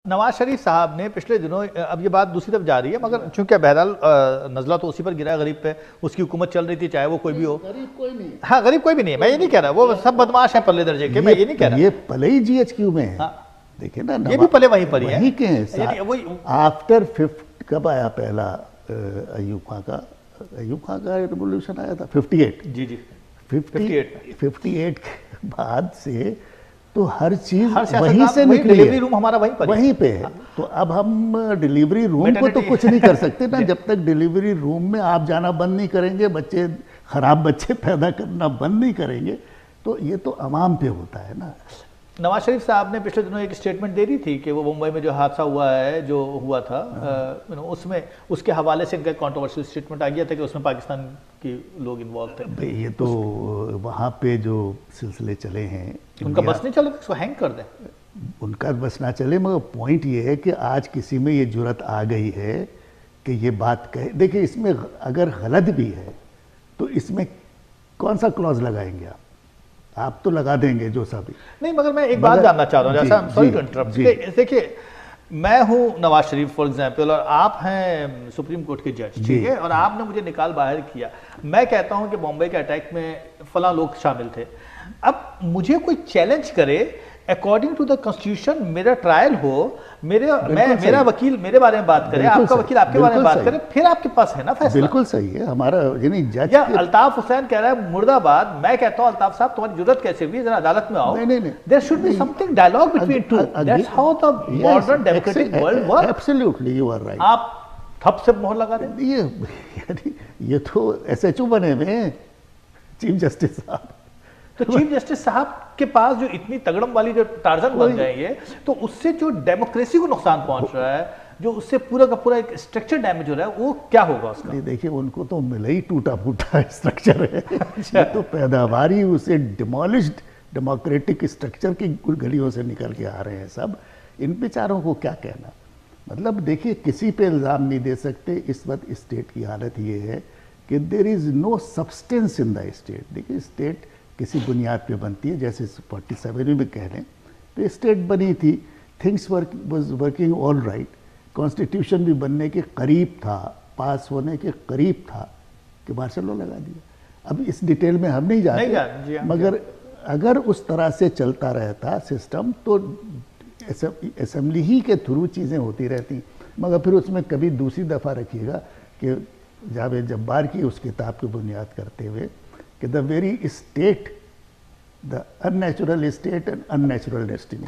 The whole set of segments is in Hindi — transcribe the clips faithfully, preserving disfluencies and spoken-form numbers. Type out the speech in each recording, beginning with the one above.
नवाज शरीफ साहब ने पिछले दिनों, अब ये बात दूसरी तरफ जा रही है मगर चूंकि बहरहाल नजला तो उसी पर गिरा है, गरीब पे उसकी हुकूमत चल रही थी, चाहे वो कोई भी हो। गरीब कोई नहीं, हाँ गरीब कोई भी नहीं है, मैं ये नहीं कह रहा, वो सब बदमाश है पल्ले दर्जे के, मैं ये नहीं कह रहा। ये पले ही जीएचक्यू में है। देखिए ना, ये भी पले वहीं पर ही वहीं के हैं। आफ्टर फिफ्थ कब आया पहला अयूब खां का अयूब खां का रिवोल्यूशन आया था फिफ्टी एट। जी जी फिफ्टी फिफ्टी एट के बाद से तो हर चीज हर वहीं से निकली, डिलीवरी रूम हमारा वहीं पर वहीं पे है। तो अब हम डिलीवरी रूम को तो कुछ नहीं कर सकते ना, जब तक डिलीवरी रूम में आप जाना बंद नहीं करेंगे, बच्चे खराब बच्चे पैदा करना बंद नहीं करेंगे, तो ये तो अवाम पे होता है ना। नवाज शरीफ साहब ने पिछले दिनों एक स्टेटमेंट दे दी थी कि वो मुंबई में जो हादसा हुआ है, जो हुआ था, आ, उसमें उसके हवाले से इनका कंट्रोवर्शियल स्टेटमेंट आ गया था कि उसमें पाकिस्तान के लोग इन्वॉल्व थे। भाई ये तो वहाँ पे जो सिलसिले चले हैं, उनका बस नहीं चला, उसको हैंग कर दें। उनका बस ना चले, मगर पॉइंट ये है कि आज किसी में ये जुर्रत आ गई है कि ये बात कहे। देखिए इसमें अगर गलत भी है तो इसमें कौन सा क्लॉज लगाएंगे आप आप तो लगा देंगे जो सभी। नहीं मगर मैं एक बात जानना चाह रहा हूँ, जैसा सॉरी टू इंटरप्ट, देखिए मैं हूँ नवाज शरीफ फॉर एग्जांपल और आप हैं सुप्रीम कोर्ट के जज, ठीक है, और आपने मुझे निकाल बाहर किया। मैं कहता हूँ कि बॉम्बे के अटैक में फला लोग शामिल थे। अब मुझे कोई चैलेंज करे, अकॉर्डिंग टू द कॉन्स्टिट्यूशन मेरा ट्रायल हो, मेरे मैं मेरा वकील मेरे बारे में बात करे, आपका वकील आपके बारे में बात करे, फिर आपके पास है ना फैसला। बिल्कुल सही है हमारा, यानी जज या अल्ताफ हुसैन कह रहा है मुर्दाबाद, मैं कहता हूं अल्ताफ साहब तुम्हारी जरूरत कैसे हुई, जरा अदालत में आओ। नहीं नहीं नहीं, there should be something dialogue between two, that's how the modern democratic world works. Absolutely you are right. आप थप से मोहर लगा दें। ये यानी ये तो एसएचओ बने हुए हैं चीफ जस्टिस साहब। तो चीफ जस्टिस साहब के पास जो इतनी तगड़म वाली जो टार्जन बन गए ये, तो उससे जो डेमोक्रेसी को नुकसान पहुंच रहा है, जो उससे पूरा का पूरा एक स्ट्रक्चर डैमेज हो रहा है, वो क्या होगा उसका? नहीं देखिए, उनको तो मिला ही टूटा फूटा स्ट्रक्चर है। ये तो पैदावार ही उसे डिमोलिश्ड डेमोक्रेटिक स्ट्रक्चर की गलियों से निकल के आ रहे हैं सब। इन बेचारों को क्या कहना, मतलब देखिए किसी पे इल्ज़ाम नहीं दे सकते। इस वक्त स्टेट की हालत ये है कि there is no substance in the state. देखिए स्टेट किसी बुनियाद पे बनती है, जैसे फोर्टी सेवन में कह रहे हैं तो स्टेट बनी थी, things work was working all right, constitution भी बनने के करीब था, पास होने के करीब था कि मार्शल लॉ लगा दिया। अब इस डिटेल में हम नहीं जाते, नहीं जा, मगर अगर उस तरह से चलता रहता सिस्टम तो असेंबली ही के थ्रू चीज़ें होती रहती। मगर फिर उसमें कभी दूसरी दफ़ा रखिएगा कि जावेद जब्बार की उस किताब की बुनियाद करते हुए कि the very state, the unnatural state and unnatural destiny.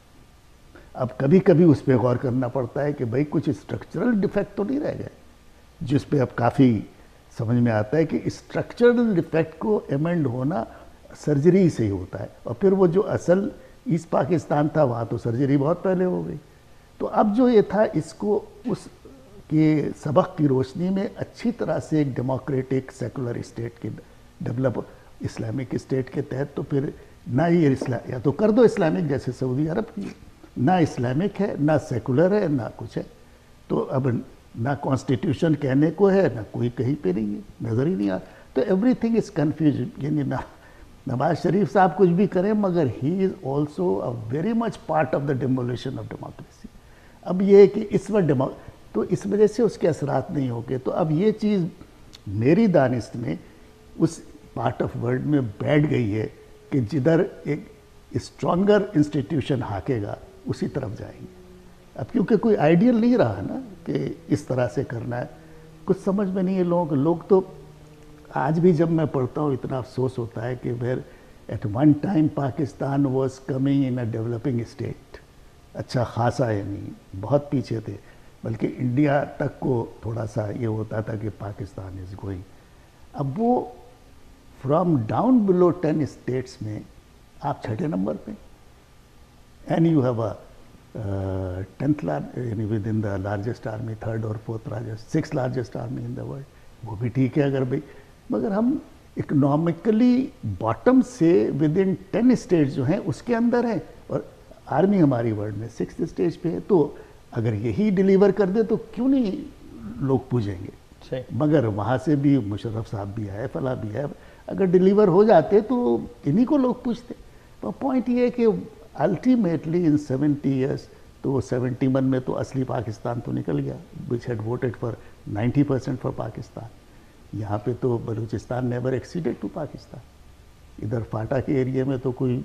अब कभी कभी उस पर गौर करना पड़ता है कि भाई कुछ स्ट्रक्चरल डिफेक्ट तो नहीं रह गए, जिस पे अब काफ़ी समझ में आता है कि स्ट्रक्चरल डिफेक्ट को एमेंड होना सर्जरी से ही होता है। और फिर वो जो असल ईस्ट पाकिस्तान था वहाँ तो सर्जरी बहुत पहले हो गई। तो अब जो ये था इसको उस के सबक की रोशनी में अच्छी तरह से एक डेमोक्रेटिक सेकुलर स्टेट की डेवलप, इस्लामिक स्टेट के तहत, तो फिर ना ये इस्लाम या तो कर दो इस्लामिक जैसे सऊदी अरब की, ना इस्लामिक है ना सेकुलर है ना कुछ है। तो अब ना कॉन्स्टिट्यूशन कहने को है ना कोई कहीं पे नहीं है, नज़र ही नहीं आ। तो एवरीथिंग इज़ कन्फ्यूज। यानी ना नवाज शरीफ साहब कुछ भी करें मगर he is also a very much part of the demolition of democracy. अब ये है कि इस वक्त डेमो तो इस वजह से उसके असरात नहीं होंगे। तो अब ये चीज़ मेरी दानिश में उस पार्ट ऑफ वर्ल्ड में बैठ गई है कि जिधर एक स्ट्रॉन्गर इंस्टीट्यूशन हाकेगा उसी तरफ जाएंगे। अब क्योंकि कोई आइडियल नहीं रहा ना कि इस तरह से करना है, कुछ समझ में नहीं है लोगों को। लोग तो आज भी जब मैं पढ़ता हूँ इतना अफसोस होता है कि where at one time Pakistan was coming in a developing state, अच्छा खासा है, नहीं बहुत पीछे थे, बल्कि इंडिया तक को थोड़ा सा ये होता था कि पाकिस्तान इज़ गोइंग। अब वो from down below ten states में आप छठे नंबर पे, and you have a tenth यानी within the largest army, third और fourth largest, six largest army in the world. वो भी ठीक है अगर भाई, मगर हम इकोनॉमिकली बॉटम से विद इन टेन स्टेट्स जो हैं उसके अंदर है, और आर्मी हमारी वर्ल्ड में सिक्स स्टेज पे है। तो अगर यही डिलीवर कर दे तो क्यों नहीं लोग पूछेंगे। मगर वहाँ से भी मुशर्रफ साहब भी आए, फला भी है, अगर डिलीवर हो जाते तो इन्हीं को लोग पूछते। तो पॉइंट ये है कि अल्टीमेटली इन सेवेंटी ईयर्स तो वो सेवेंटी वन में तो असली पाकिस्तान तो निकल गया, which had voted for ninety percent for Pakistan. यहाँ पे तो Balochistan never exceeded to Pakistan. इधर फाटा के एरिया में तो कोई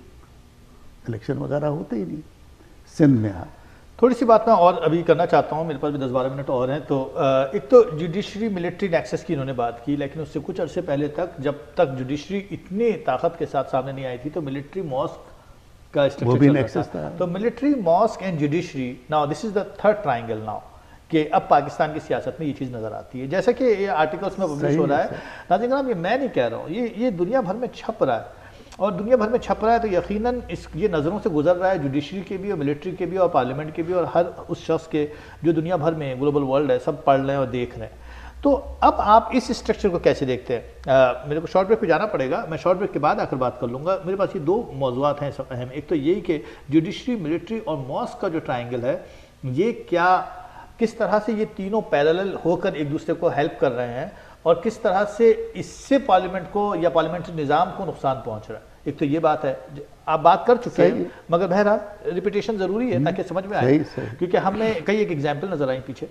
इलेक्शन वगैरह होते ही नहीं। सिंध में हाँ, थोड़ी सी बात मैं और अभी करना चाहता हूँ, मेरे पास भी दस बारह मिनट और हैं। तो एक तो जुडिशरी मिलिट्री नेक्सस की इन्होंने बात की, लेकिन उससे कुछ अरसे पहले तक, जब तक जुडिशरी इतनी ताकत के साथ सामने नहीं आई थी, तो मिलिट्री मॉस्क का वो भी नेक्सस था। तो military mosque and judiciary, now this is the third triangle now, कि अब पाकिस्तान की सियासत में ये चीज़ नज़र आती है। जैसा कि ये आर्टिकल्स में पब्लिश हो रहा है, नाज़रीन कराम, ये मैं नहीं कह रहा हूँ, ये ये दुनिया भर में छप रहा है, और दुनिया भर में छप रहा है तो यकीनन इस ये नज़रों से गुजर रहा है जुडिशरी के भी और मिलिट्री के भी और पार्लियामेंट के भी और हर उस शख्स के जो दुनिया भर में ग्लोबल वर्ल्ड है, सब पढ़ रहे हैं और देख रहे हैं। तो अब आप इस स्ट्रक्चर को कैसे देखते हैं? आ, मेरे को शॉर्ट ब्रेक पे जाना पड़ेगा, मैं शॉर्ट ब्रेक के बाद आकर बात कर लूँगा। मेरे पास ये दो मौज़ूआत हैं सब अहम। एक तो यही कि जुडिशरी, मिलिट्री और मॉस्क का जो ट्राइंगल है, ये क्या, किस तरह से ये तीनों पैरेलल होकर एक दूसरे को हेल्प कर रहे हैं, और किस तरह से इससे पार्लियामेंट को या पार्लियामेंट्री निज़ाम को नुकसान पहुँच रहा है। एक तो ये बात है, आप बात कर चुके हैं, मगर बहरहाल रिपीटेशन ज़रूरी है ताकि समझ में आए, क्योंकि हमने कई एक एग्जाम्पल नज़र आई पीछे,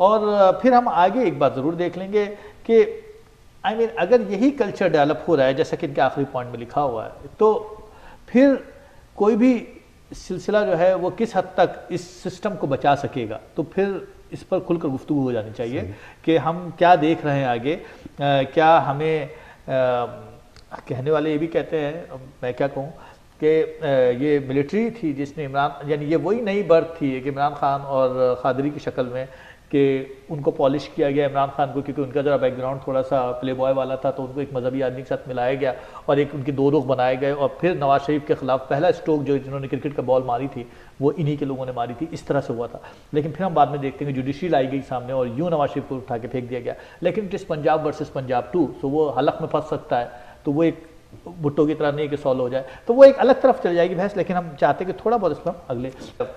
और फिर हम आगे एक बात ज़रूर देख लेंगे कि आई I मीन mean, अगर यही कल्चर डेवलप हो रहा है जैसा कि इनके आखिरी पॉइंट में लिखा हुआ है, तो फिर कोई भी सिलसिला जो है वो किस हद तक इस सिस्टम को बचा सकेगा। तो फिर इस पर खुलकर गुफ्तगू हो जानी चाहिए कि हम क्या देख रहे हैं आगे। आ, क्या हमें आ, कहने वाले ये भी कहते हैं, मैं क्या कहूँ, कि ये मिलिट्री थी जिसने इमरान, यानी ये वही नई बर्थ थी कि इमरान खान और खादरी की शक्ल में, कि उनको पॉलिश किया गया इमरान खान को, क्योंकि उनका जरा बैकग्राउंड थोड़ा सा प्ले बॉय वाला था, तो उनको एक मजहबी आदमी के साथ मिलाया गया और एक उनके दो रुख बनाए गए। और फिर नवाज शरीफ के खिलाफ पहला स्ट्रोक जो जिन्होंने क्रिकेट का बॉल मारी थी वो इन्हीं के लोगों ने मारी थी, इस तरह से हुआ था। लेकिन फिर हम बाद में देखते हैं कि जुडिशरी लाई गई सामने और यूँ नवाज शरीफ को उठा के फेंक दिया गया। लेकिन it is Punjab versus Punjab too, तो वो हलक में फंस सकता है, तो वो एक भुट्टो की तरह नहीं कि सॉल्व हो जाए, तो वो एक अलग तरफ चल जाएगी बहस। लेकिन हम चाहते हैं कि थोड़ा बहुत इस पर अगले,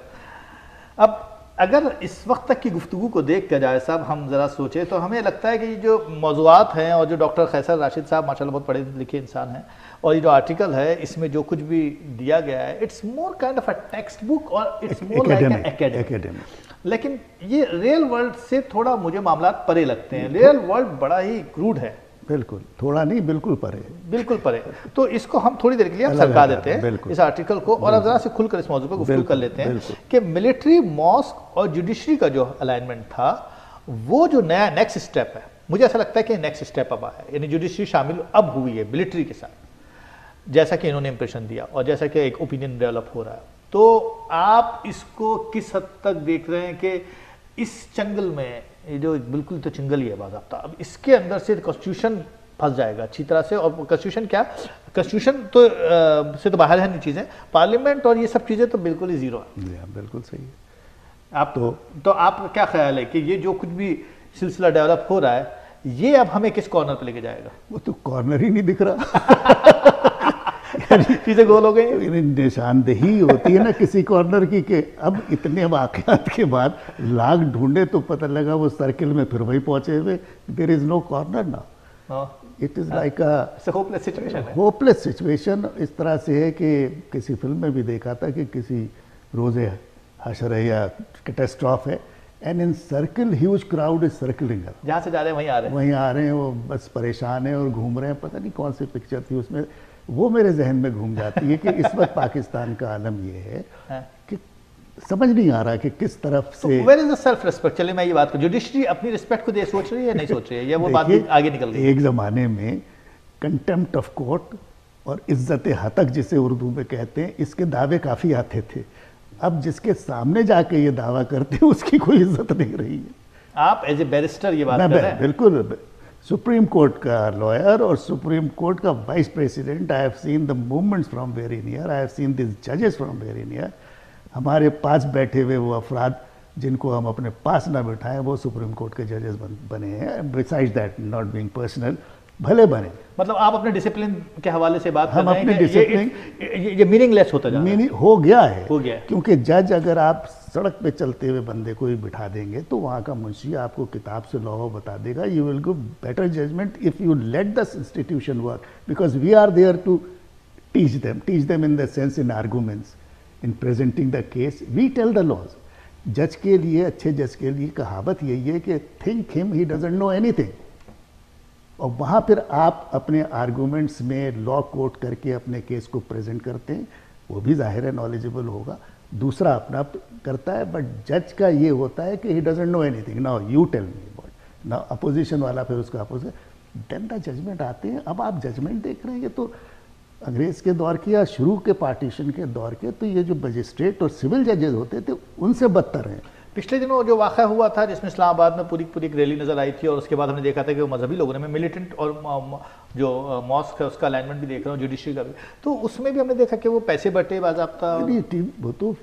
अब अगर इस वक्त तक की गुफ्तगू को देख कर जाए साहब, हम ज़रा सोचें तो हमें लगता है कि ये जो मौज़ूआत हैं और जो डॉक्टर खैसर राशिद साहब माशाल्लाह बहुत पढ़े लिखे इंसान हैं, और ये जो आर्टिकल है इसमें जो कुछ भी दिया गया है, it's more kind of a text book और it's more like an academic. लेकिन ये रियल वर्ल्ड से थोड़ा मुझे मामला परे लगते हैं। रियल वर्ल्ड बड़ा ही क्रूड है। बिल्कुल, थोड़ा नहीं, बिल्कुल परे, बिल्कुल परे। तो इसको हम थोड़ी देर के लिए सरका देते हैं इस आर्टिकल को, और अब जरा से खुलकर इस मौजूद पर गुफ्तगू कर लेते हैं कि मिलिट्री, मॉस्क और जुडिशरी का जो अलाइनमेंट था, वो जो नया नेक्स्ट स्टेप है, मुझे ऐसा लगता है कि नेक्स्ट स्टेप अब आया है, यानी जुडिशरी शामिल अब हुई है मिलिट्री के साथ, जैसा कि इन्होंने इंप्रेशन दिया और जैसा कि एक ओपिनियन डेवलप हो रहा है। तो आप इसको किस हद तक देख रहे हैं कि इस चंगल में, ये जो बिल्कुल तो चंगल ही है बाज़ाब्ता, अब इसके अंदर से कॉन्स्टिट्यूशन फंस जाएगा अच्छी तरह से, और कॉन्स्टिट्यूशन क्या, कॉन्स्टिट्यूशन तो आ, से तो बाहर है नहीं चीज़ें, पार्लियामेंट और ये सब चीज़ें तो बिल्कुल ही ज़ीरो है। बिल्कुल सही है। आप तो तो आपका क्या ख्याल है कि ये जो कुछ भी सिलसिला डेवलप हो रहा है, ये अब हमें किस कॉर्नर पे लेके जाएगा? वो तो कॉर्नर ही नहीं दिख रहा चीजें गोल हो गई, निशानदेही होती है ना किसी कॉर्नर की, कि अब इतने वाकयात के बाद लाख ढूंढे तो पता लगा वो सर्किल में फिर वही पहुंचे हुए, there is no corner now, it is like a hopeless situation. Hopeless situation इस तरह से है कि किसी फिल्म में भी देखा था कि किसी रोजे हशर है या कैटास्ट्रॉफ है, and in circle huge crowd is circling, जहाँ से जा रहे हैं वहीं आ रहे हैं, वहीं आ रहे हैं, वो बस परेशान है और घूम रहे हैं। पता नहीं कौन सी पिक्चर थी उसमें, वो मेरे जहन में घूम जाती है कि इस वक्त पाकिस्तान का आलम ये है, है कि समझ नहीं आ रहा कि किस तरफ से where is the self respect. चलिए मैं ये बात करूं, जुडिशरी अपनी रिस्पेक्ट को दे सोच रही है, नहीं सोच रही है, या वो बात आगे निकल गई? एक ज़माने में कंटेम्प्ट ऑफ कोर्ट और इज्जत हतक जिसे उर्दू में कहते हैं, इसके दावे काफ़ी आते थे। अब जिसके सामने जाके ये दावा करते हैं उसकी कोई इज्जत नहीं रही है। आप एज ए बैरिस्टर ये बात कर रहे हैं? बिल्कुल, सुप्रीम कोर्ट का लॉयर और सुप्रीम कोर्ट का vice president, I have seen the movements from very near, I have seen this जजेस फ्रॉम वेरी नियर। हमारे पास बैठे हुए वो अफराद जिनको हम अपने पास ना बिठाएं, वो सुप्रीम कोर्ट के जजेस बन, बने हैं। Besides that, not being personal, भले बने। मतलब आप अपने डिसिप्लिन के हवाले से बात हम कर रहे अपने हैं कि डिसिप्लिन ये, ये, ये मीनिंगलेस होता जा रहा है। मीनिंग हो गया है, हो गया है। क्योंकि जज अगर आप सड़क पे चलते हुए बंदे को ही बिठा देंगे तो वहाँ का मुंशी आपको किताब से लॉ बता देगा, you will give better judgement if you let the institution work, because we are there to teach them teach them in the sense in arguments, in presenting the case we tell the laws. जज के लिए, अच्छे जज के लिए कहावत यही है कि think him he doesn't know anything, और वहाँ फिर आप अपने आर्गूमेंट्स में लॉ कोट करके अपने केस को प्रेजेंट करते हैं, वो भी जाहिर है नॉलेजेबल होगा, दूसरा अपना करता है, बट जज का ये होता है कि he doesn't know anything, now you tell me what, ना अपोजिशन वाला फिर उसका अपोजिट, देन द जजमेंट आते हैं। अब आप जजमेंट देख रहे हैं, ये तो अंग्रेज के दौर के या शुरू के पार्टीशन के दौर के, तो ये जो मजिस्ट्रेट और सिविल जजेस होते थे उनसे बदतर हैं। पिछले दिनों जो वाक़ा हुआ था जिसमें इस्लामाबाद में पूरी पूरी एक रैली नज़र आई थी, और उसके बाद हमने देखा था कि वो मजहबी लोगों ने, मिलिटेंट और जो मॉस्क है उसका अलाइनमेंट भी देख रहा हूँ, जुडिशरी का भी, तो उसमें भी हमने देखा कि वो पैसे बटे बाज़ाब्ता, वो तो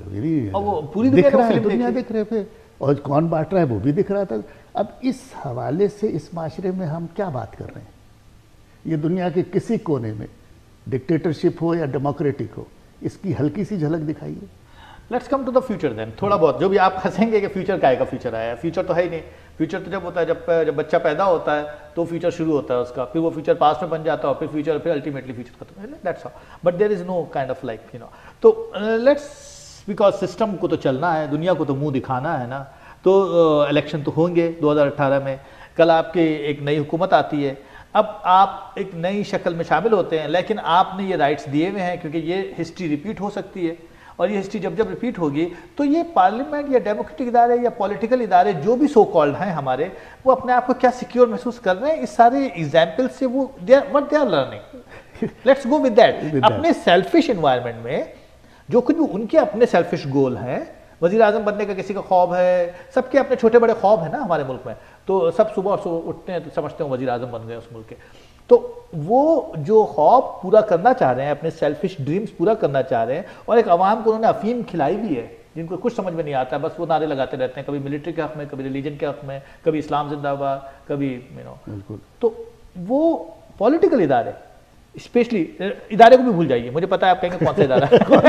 वो पूरी दुनिया दिख रहे थे, और कौन बांट रहा है वो भी दिख रहा था। अब इस हवाले से इस माशरे में हम क्या बात कर रहे हैं, ये दुनिया के किसी कोने में डिक्टेटरशिप हो या डेमोक्रेटिक हो, इसकी हल्की सी झलक दिखाइए। Let's come to the future then, थोड़ा बहुत जो भी आप हंसेंगे कि फ्यूचर काय का फ्यूचर आया, फ्यूचर तो है ही नहीं। फ्यूचर तो जब होता है जब जब बच्चा पैदा होता है तो फ्यूचर शुरू होता है उसका, फिर वो फ्यूचर पास्ट में बन जाता है, फिर फ्यूचर फिर अल्टीमेटली फ्यूचर खत्म है, that's how, but there is no kind of like you know. तो लेट्स, बिकॉज सिस्टम को तो चलना है, दुनिया को तो मुंह दिखाना है ना, तो इलेक्शन uh, तो होंगे दो हज़ार अठारह में, कल आपकी एक नई हुकूमत आती है, अब आप एक नई शक्ल में शामिल होते हैं, लेकिन आपने ये राइट्स दिए हुए हैं क्योंकि ये हिस्ट्री रिपीट हो सकती है, और ये हिस्ट्री जब जब रिपीट होगी तो ये पार्लियामेंट या डेमोक्रेटिक इदारे या पॉलिटिकल इदारे जो भी सो कॉल्ड हैं हमारे, वो अपने आप को क्या सिक्योर महसूस कर रहे हैं इस सारे एग्जाम्पल से, वो what they are learning, let's go with that. अपने सेल्फिश एनवायरनमेंट में जो कुछ भी उनके अपने सेल्फिश गोल हैं, वजीर आजम बनने का किसी का ख्वाब है, सबके अपने छोटे बड़े ख्वाब है ना हमारे मुल्क में, तो सब सुबह और सुबह उठते हैं तो समझते हैं वजीर आजम बन गए उस मुल्क के, तो वो जो ख्वाब पूरा करना चाह रहे हैं, अपने सेल्फिश ड्रीम्स पूरा करना चाह रहे हैं, और एक अवाम को उन्होंने अफीम खिलाई भी है जिनको कुछ समझ में नहीं आता, बस वो नारे लगाते रहते हैं, कभी मिलिट्री के हक में, कभी रिलीजन के हक में, कभी इस्लाम जिंदाबाद, कभी यू नो, तो वो पॉलिटिकल इदारे, स्पेशली इदारे को भी भूल जाइए, मुझे पता है आप कहेंगे कौन सा इदारा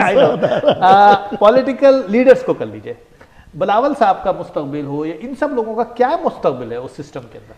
है, पॉलिटिकल लीडर्स को कर लीजिए, बिलावल साहब का मुस्तकबिल हो या इन सब लोगों का क्या मुस्तकबिल है उस सिस्टम के अंदर?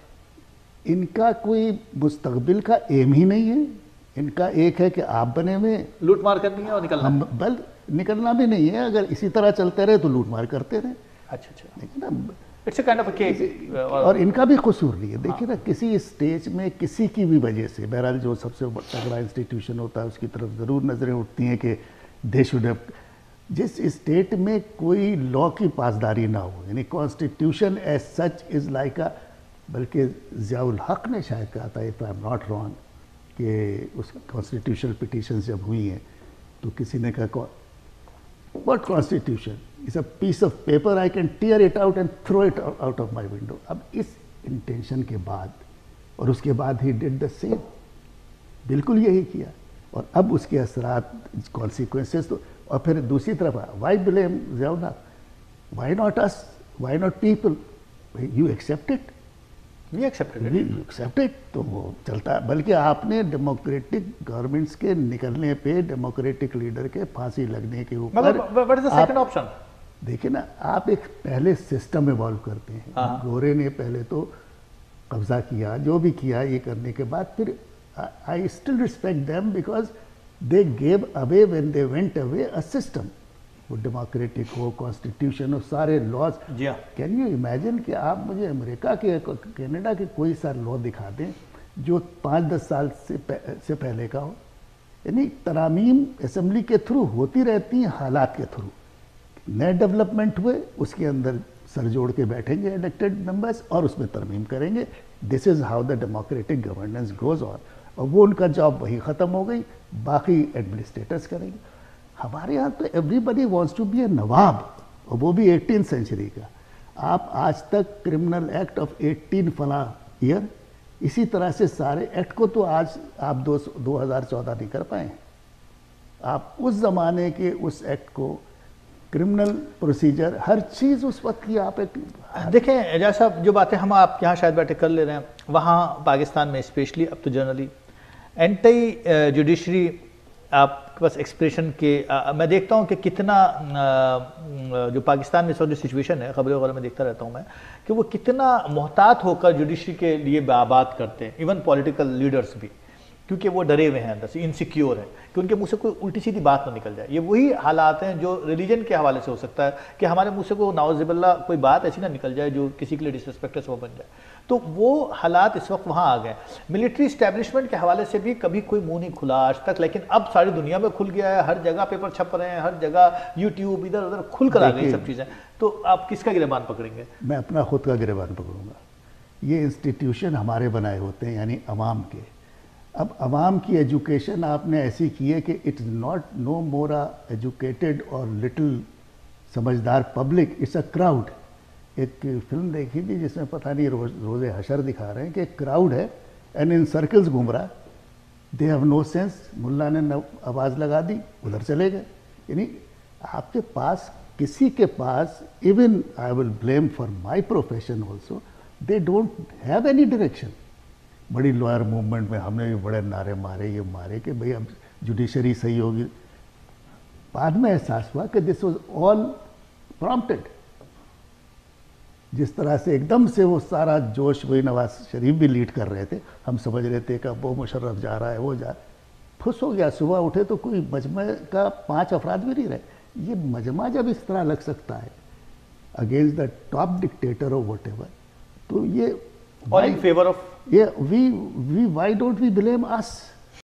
इनका कोई मुस्तकबिल का एम ही नहीं है, इनका एक है कि आप बने हुए लूट मार करनी है और निकलना, बल निकलना भी नहीं है, अगर इसी तरह चलते रहे तो लूट मार करते रहे। अच्छा अच्छा, देखिए ना, it's a kind of a cake, और इनका भी कसूर नहीं है। देखिए ना, किसी स्टेज में किसी की भी वजह से, बहरहाल जो सबसे तगड़ा इंस्टीट्यूशन होता है उसकी तरफ ज़रूर नज़रें उठती हैं कि दे शुड हैव, जिस स्टेट में कोई लॉ की पासदारी ना हो, यानी constitution as such is like a, बल्कि ज़ियाउल हक ने शायद कहा था, if I am not wrong, कि उस कॉन्स्टिट्यूशनल पिटीशन जब हुई हैं तो किसी ने कहा what constitution is a piece of paper, I can tear it out and throw it out of my window. अब इस इंटेंशन के बाद, और उसके बाद ही डिड द सेम, बिल्कुल यही किया, और अब उसके असरात कॉन्सिक्वेंसेस तो, और फिर दूसरी तरफ Y blame Ziaul Haq, why not us, why not people, you accept it, we accepted we accepted, तो वो चलता है। बल्कि आपने डेमोक्रेटिक गवर्नमेंट्स के निकलने पे, डेमोक्रेटिक लीडर के फांसी लगने के ऊपर, what is the second option? देखिए ना, आप एक पहले सिस्टम इवॉल्व करते हैं, गोरे ने पहले तो कब्जा किया, जो भी किया, ये करने के बाद फिर I still respect them because they gave away when they went away a system, वो डेमोक्रेटिक हो, कॉन्स्टिट्यूशन हो, सारे लॉज। कैन यू इमेजिन कि आप मुझे अमेरिका के, कनाडा के कोई सा लॉ दिखा दें जो पाँच दस साल से पह, से पहले का हो, यानी तरामीम असेंबली के थ्रू होती रहती हैं, हालात के थ्रू नए डेवलपमेंट हुए, उसके अंदर सर जोड़ के बैठेंगे इलेक्टेड मेंबर्स और उसमें तरमीम करेंगे। This is how the democratic governance goes on, और वो उनका जॉब वही ख़त्म हो गई, बाकी एडमिनिस्ट्रेटर्स करेंगे। हमारे यहाँ तो everybody wants to be a nawab, और वो भी एटीन सेंचुरी का। आप आज तक क्रिमिनल एक्ट ऑफ एटीन फला ईयर, इसी तरह से सारे एक्ट को तो आज आप दो दो हज़ार चौदह नहीं कर पाए। आप उस ज़माने के उस एक्ट को, क्रिमिनल प्रोसीजर, हर चीज़ उस वक्त की आप एक देखें। जैसा जो बातें हम आप यहाँ शायद बैठे कर ले रहे हैं, वहाँ पाकिस्तान में स्पेशली अब तो जनरली एंटी जुडिशरी आपके पास एक्सप्रेशन के आ, मैं देखता हूँ कि कितना आ, जो पाकिस्तान में जो सिचुएशन है, खबरें वगैरह में देखता रहता हूँ मैं, कि वो कितना मोहतात होकर जुडिशरी के लिए बात करते हैं, इवन पॉलिटिकल लीडर्स भी। क्योंकि वो डरे हुए हैं, अंदर से इनसिक्योर हैं कि उनके मुंह से कोई उल्टी सीधी बात ना निकल जाए। ये वही हालात हैं जो रिलीजन के हवाले से हो सकता है कि हमारे मुंह से कोई नाउज़ुबिल्लाह कोई बात ऐसी ना निकल जाए जो किसी के लिए डिसरिस्पेक्ट वो बन जाए। तो वो हालात इस वक्त वहाँ आ गए। मिलिट्री इस्टेब्लिशमेंट के हवाले से भी कभी कोई मुंह नहीं खुला आज तक, लेकिन अब सारी दुनिया में खुल गया है, हर जगह पेपर छप रहे हैं, हर जगह यूट्यूब इधर उधर खुल कर आ गई सब चीज़ें। तो आप किसका गिरबान पकड़ेंगे? मैं अपना खुद का गिरबान पकड़ूंगा। ये इंस्टीट्यूशन हमारे बनाए होते हैं, यानी अवाम के। अब अवाम की एजुकेशन आपने ऐसी की है कि it's not no more a educated और लिटिल समझदार पब्लिक, इट्स अ क्राउड। एक फिल्म देखी थी जिसमें पता नहीं रोज रोज़े हशर दिखा रहे हैं कि एक क्राउड है एंड इन सर्कल्स घूम रहा, दे हैव नो सेंस। मुल्ला ने आवाज़ लगा दी, उधर चले गए। यानी आपके पास किसी के पास, even I will blame for my profession also, they don't have any direction. बड़ी लॉयर मूवमेंट में हमने भी बड़े नारे मारे, ये मारे कि भाई अब जुडिशरी सही होगी। बाद में एहसास हुआ कि दिस वॉज ऑल प्रॉम्प्टेड। जिस तरह से एकदम से वो सारा जोश, वही नवाज शरीफ भी लीड कर रहे थे, हम समझ रहे थे कि वो मुशर्रफ जा रहा है, वो जा फुस हो गया। सुबह उठे तो कोई मजमे का पांच अफराद भी नहीं रहे। ये मजमा जब इस तरह लग सकता है अगेंस्ट द टॉप डिक्टेटर और वट एवर, तो ये और इन फेवर ऑफ ये we we why don't we blame us?